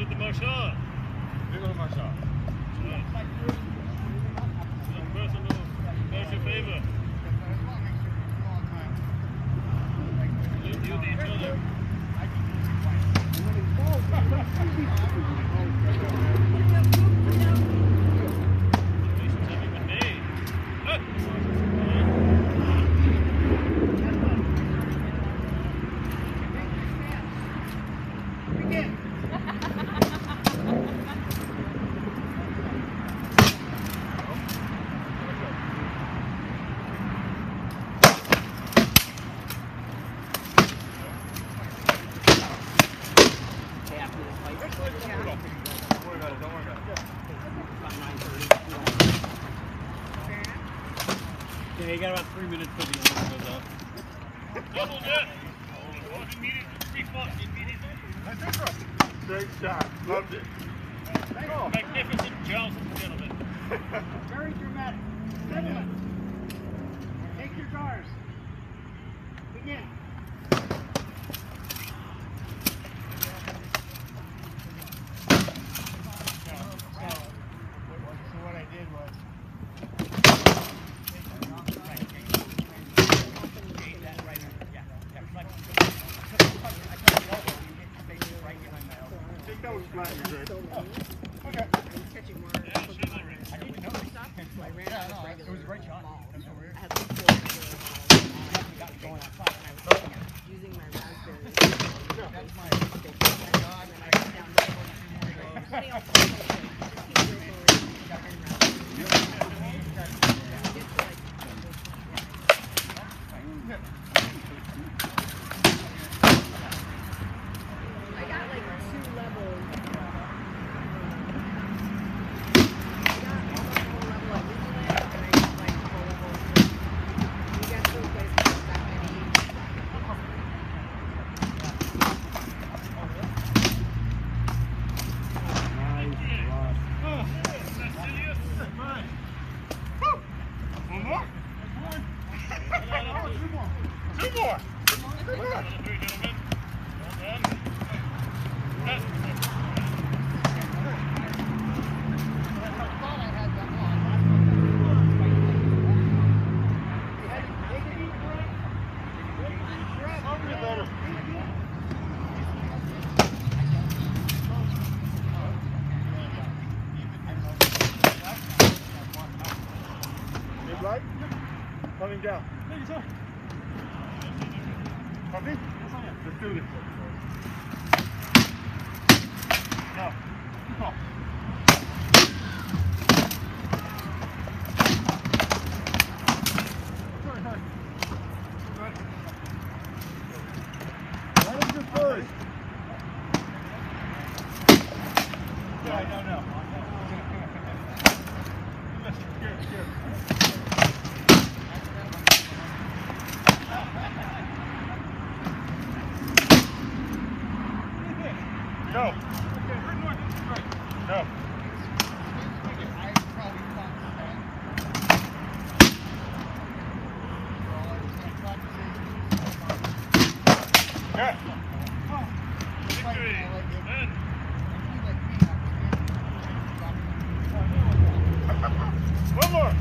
the Marshall. You go to Marshall. Personal, how's your favor? You to each other. Congratulations having been made. Yeah, you got about 3 minutes till the alarm goes off. Double good. Immediately. Great shot. Loved it. Magnificent Johnson, gentlemen. Very dramatic. Gentlemen, take your guards. Begin. So what I did was That was flat, you're good. okay. I didn't know it. I ran out of regular. It was a great shot. That's so weird. I had like 4 got it going outside and I was using my raspberry. That's my mistake. And then I got down to 2 levels. Two more. Right? Coming down. Copy? Let's do this. No. No. What is your first? Yeah, I don't know. Go. Go. Yeah. Victory. Good. One more.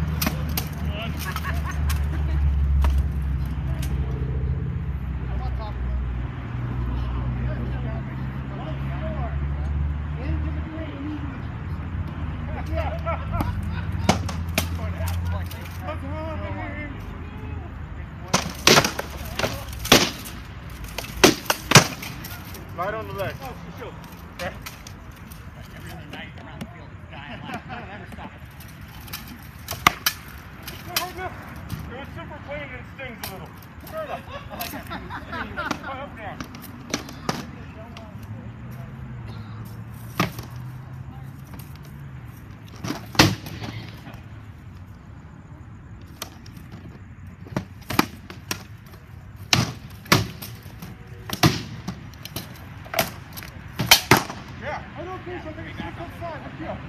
Right on the leg. Oh, sure. Okay. Every other night around the field, this guy, I'm like, no, never stop it. It was super clean and stings a little. Fair enough. Up down. Yeah, I don't think so. I think it's a good side. Let's go.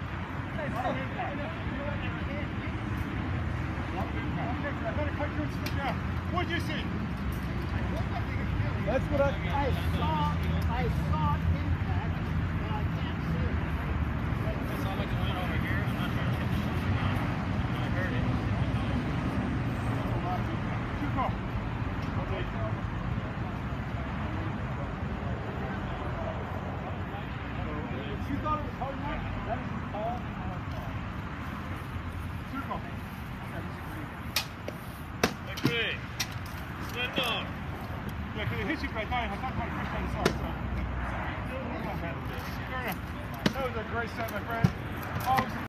I better cut you and spit down. What'd you see? That's what I saw impact, but I can't say You thought it was hard enough? That is all hard. Circle. Agree. Slender. Yeah, because it hit you right now. I talked about it first time I saw it, so. Sorry. That was a great set, my friend. Always